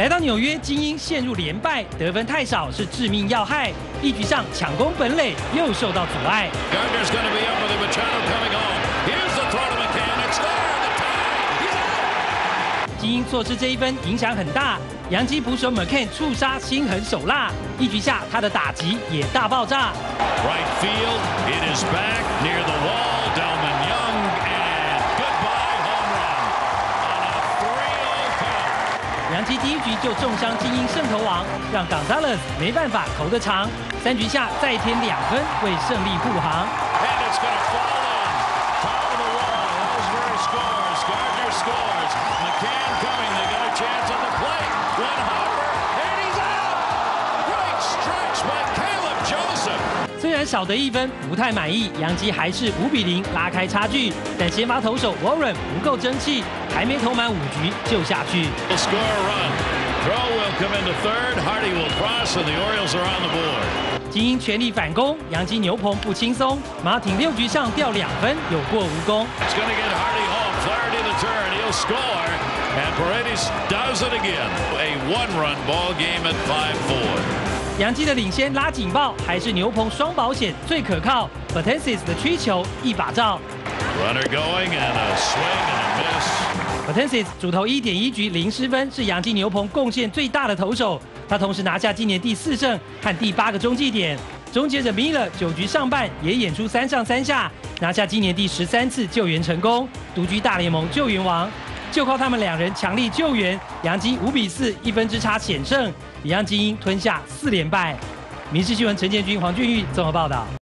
来到纽约，精英陷入连败，得分太少是致命要害。一局上抢攻本垒又受到阻碍。精英错失这一分影响很大。洋基捕手 McCann 触杀心狠手辣，一局下他的打击也大爆炸。 Right field, it is back near the wall. Delman Young and goodbye home run on a 3-0 count. 洋基第一局就重伤精英胜投王，让 Gonzalez 没办法投得长。3局下再添2分，为胜利护航。 And it's going to fall in. Top of the wall. Ellsbury scores. Gardner scores. McCann coming. They got a chance on the plate. One hopper, and he's out. Great stretch by Caleb Joseph. 虽然少得1分，不太满意，洋基还是5-0拉开差距。但先发投手 Warren 不够争气，还没投满5局就下去。 Will score a run. Throw will come into third. Hardy will cross, and the Orioles are on the board. 精英全力反攻，洋基牛棚不轻松。马挺6局上掉2分，有过无功。 It's going to get Hardy home. Flaherty the turn. He'll score, and Paredes does it again. A one-run ball game at 5-4. 洋基的领先拉警报，还是牛棚双保险最可靠。Betances 的曲球一把照。 Runner going and a swing and a miss. Betances 主投1.1局0失分，是洋基牛棚贡献最大的投手。他同时拿下今年第4胜和第8个中继点。终结者 Miller 9局上半也演出3上3下，拿下今年第13次救援成功，独居大联盟救援王。就靠他们2人强力救援，洋基5-4，1分之差险胜，也让精英吞下4连败。民视新闻陈建军、黄俊玉综合报道。